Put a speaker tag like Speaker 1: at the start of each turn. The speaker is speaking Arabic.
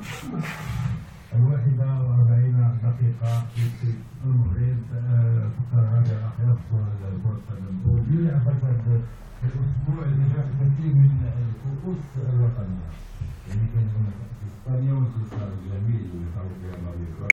Speaker 1: 1:40 في المغرب. فكر هذا الأخ يذكر كرة القدم ويلعب الأسبوع اللي جاء كثير من الكؤوس الوطنية، يعني كان هناك في إسبانيا وانتصار جميل.